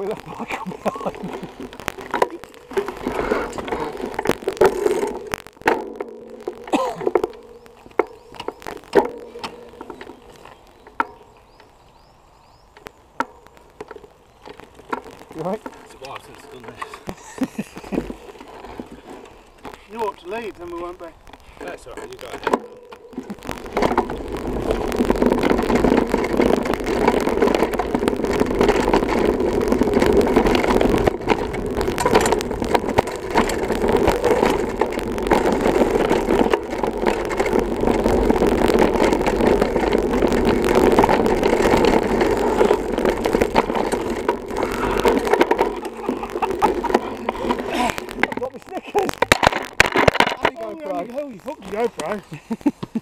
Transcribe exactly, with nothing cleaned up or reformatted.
left bike behind. You right? It's a while since I've done this. You ought to lead, then we won't be. That's alright, you go ahead. Got me snickers! Oh, you fucking GoPro.